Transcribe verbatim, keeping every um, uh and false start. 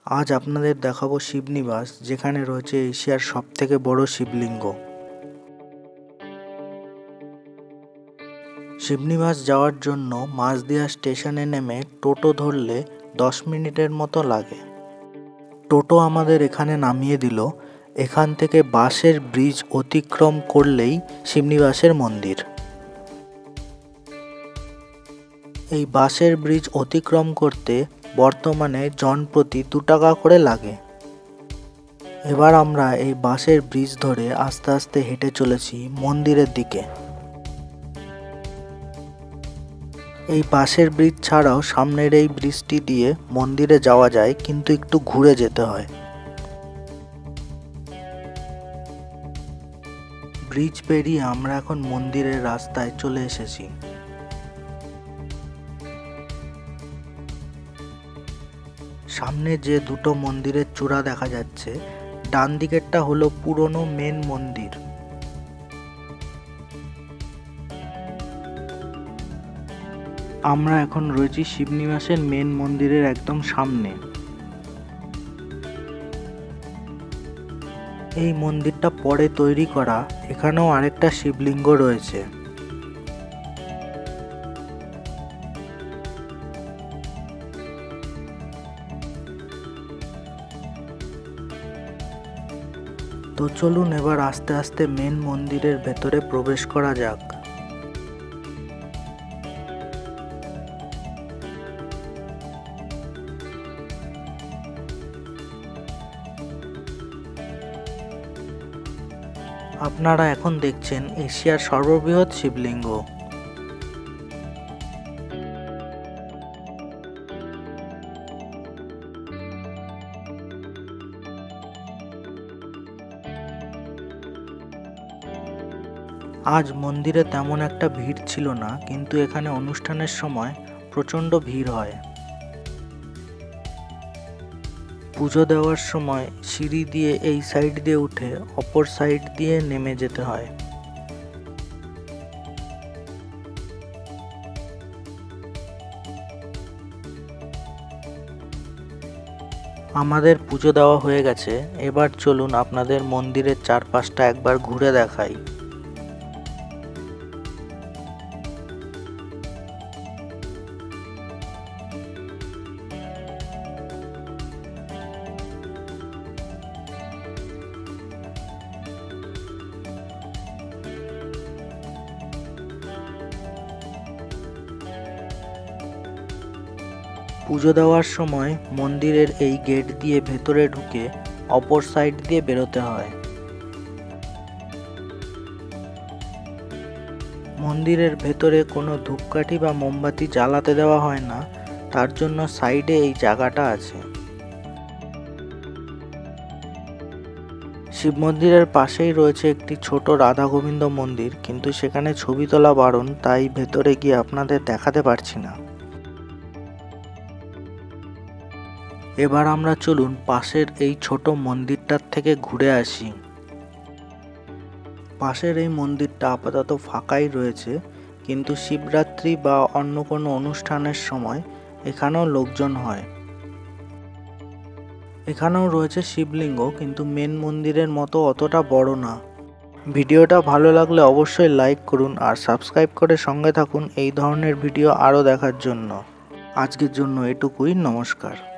আজ আপনাদের দেখাবো শিবনিবাস, যেখানে রয়েছে এশিয়ার সবথেকে বড় শিবলিঙ্গ। শিবনিবাস যাওয়ার জন্য মাঝদিয়া স্টেশনে নেমে টোটো ধরলে দশ মিনিটের মতো লাগে। টোটো আমাদের এখানে নামিয়ে দিল। এখান থেকে বাঁশের ব্রিজ অতিক্রম করলেই শিবনিবাসের মন্দির। এই বাঁশের ব্রিজ অতিক্রম করতে বর্তমানে জনপ্রতি দু টাকা করে লাগে। এবার আমরা এই বাঁশের ব্রিজ ধরে আস্তে আস্তে হেঁটে চলেছি মন্দিরের দিকে। এই বাঁশের ব্রিজ ছাড়াও সামনের এই ব্রিজটি দিয়ে মন্দিরে যাওয়া যায়, কিন্তু একটু ঘুরে যেতে হয়। ব্রিজ পেরিয়ে আমরা এখন মন্দিরের রাস্তায় চলে এসেছি। সামনে যে দুটো মন্দিরের চূড়া দেখা যাচ্ছে, ডান দিকেরটা হলো পুরনো মেন মন্দির। আমরা এখন রয়েছি শিবনিবাসের মেন মন্দিরের একদম সামনে। এই মন্দিরটা পরে তৈরি করা। এখানেও আরেকটা শিবলিঙ্গ রয়েছে। তো চলুন এবার আস্তে আস্তে মেন মন্দিরের ভেতরে প্রবেশ করা যাক। আপনারা এখন দেখছেন এশিয়ার সর্ববৃহৎ শিবলিঙ্গ। আজ মন্দিরে তেমন একটা ভিড় ছিল না, কিন্তু এখানে অনুষ্ঠানের সময় প্রচণ্ড ভিড় হয়। পুজো দেওয়ার সময় সিঁড়ি দিয়ে এই সাইড দিয়ে উঠে অপর সাইড দিয়ে নেমে যেতে হয়। আমাদের পুজো দেওয়া হয়ে গেছে। এবার চলুন আপনাদের মন্দিরের চারপাশটা একবার ঘুরে দেখাই। পুজো দেওয়ার সময় মন্দিরের এই গেট দিয়ে ভেতরে ঢুকে অপর সাইড দিয়ে বেরোতে হয়। মন্দিরের ভেতরে কোনো ধূপকাঠি বা মোমবাতি জ্বালাতে দেওয়া হয় না, তার জন্য সাইডে এই জায়গাটা আছে। শিব মন্দিরের পাশেই রয়েছে একটি ছোট রাধা গোবিন্দ মন্দির, কিন্তু সেখানে ছবি তোলা বারণ, তাই ভেতরে গিয়ে আপনাদের দেখাতে পারছি না। এবার আমরা চলুন পাশের এই ছোট মন্দিরটার থেকে ঘুরে আসি। পাশের এই মন্দিরটা আপাতত ফাঁকাই রয়েছে, কিন্তু শিবরাত্রি বা অন্য কোনো অনুষ্ঠানের সময় এখানেও লোকজন হয়। এখানেও রয়েছে শিবলিঙ্গ, কিন্তু মেন মন্দিরের মতো অতটা বড় না। ভিডিওটা ভালো লাগলে অবশ্যই লাইক করুন আর সাবস্ক্রাইব করে সঙ্গে থাকুন এই ধরনের ভিডিও আরও দেখার জন্য। আজকের জন্য এটুকুই। নমস্কার।